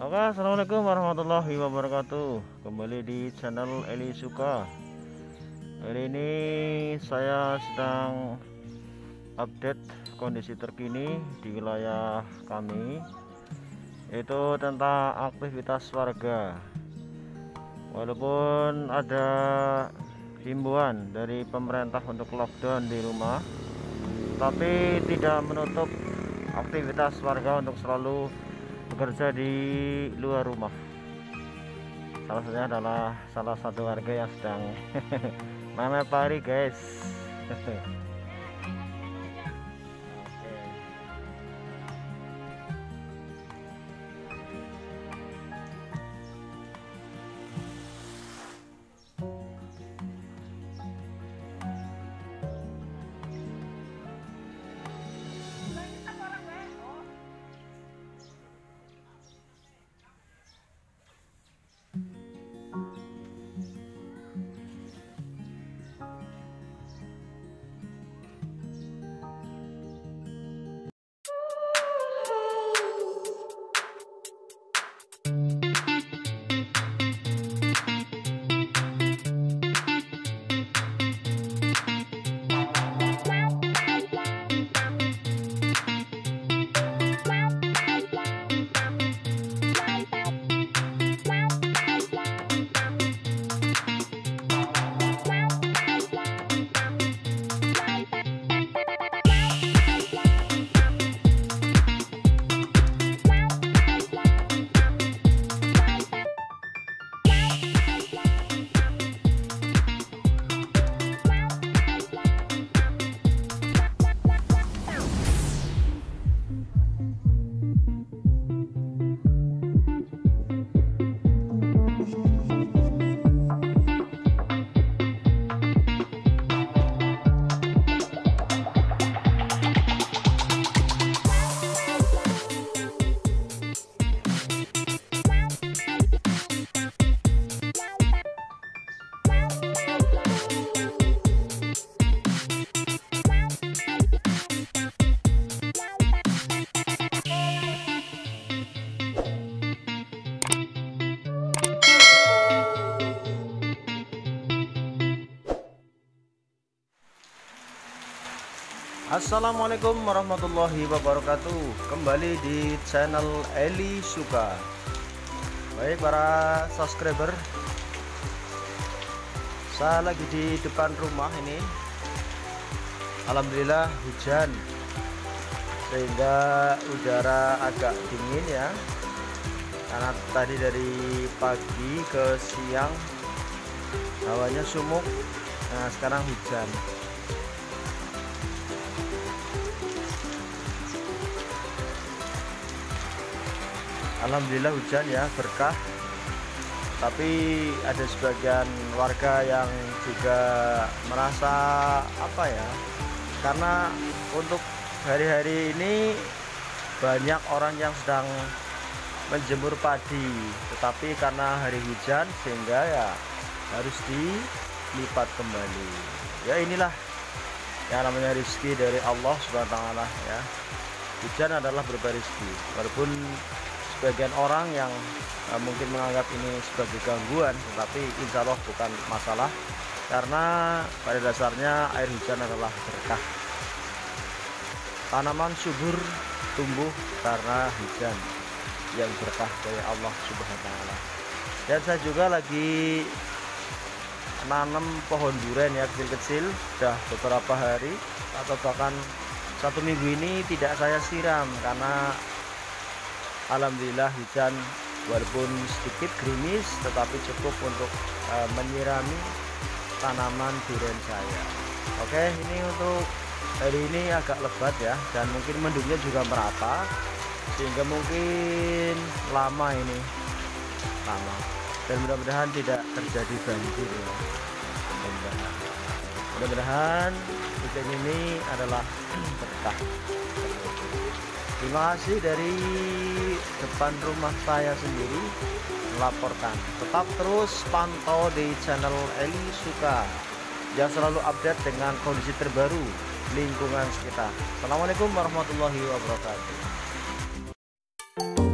Oke, assalamualaikum warahmatullahi wabarakatuh. Kembali di channel Eli Suka. Hari ini saya sedang update kondisi terkini di wilayah kami, yaitu tentang aktivitas warga. Walaupun ada himbauan dari pemerintah untuk lockdown di rumah, tapi tidak menutup aktivitas warga untuk selalu bekerja di luar rumah. Salah satunya adalah salah satu warga yang sedang meme pari, guys. Assalamualaikum warahmatullahi wabarakatuh. Kembali di channel Eli Suka. Baik para subscriber, saya lagi di depan rumah ini. Alhamdulillah hujan, sehingga udara agak dingin ya, karena tadi dari pagi ke siang hawanya sumuk. Nah sekarang hujan. Alhamdulillah hujan ya, berkah. Tapi ada sebagian warga yang juga merasa apa ya, karena untuk hari-hari ini banyak orang yang sedang menjemur padi, tetapi karena hari hujan sehingga ya harus dilipat kembali. Ya inilah yang namanya rezeki dari Allah Subhanahu wa taala ya. Hujan adalah berupa rezeki, walaupun sebagian orang yang mungkin menganggap ini sebagai gangguan, tetapi insya Allah bukan masalah, karena pada dasarnya air hujan adalah berkah. Tanaman subur tumbuh karena hujan yang berkah dari Allah Subhanahu wa taala. Dan saya juga lagi nanam pohon durian ya, kecil-kecil, sudah beberapa hari atau bahkan 1 minggu ini tidak saya siram, karena alhamdulillah hujan walaupun sedikit gerimis tetapi cukup untuk menyirami tanaman durian saya. Oke, ini untuk hari ini agak lebat ya, dan mungkin mendungnya juga merata, sehingga mungkin lama ini, dan mudah-mudahan tidak terjadi banjir ya. Mudah-mudahan hujan ini adalah berkah. Terima kasih dari depan rumah saya sendiri melaporkan. Tetap terus pantau di channel Eli Suka yang selalu update dengan kondisi terbaru lingkungan sekitar. Assalamualaikum warahmatullahi wabarakatuh.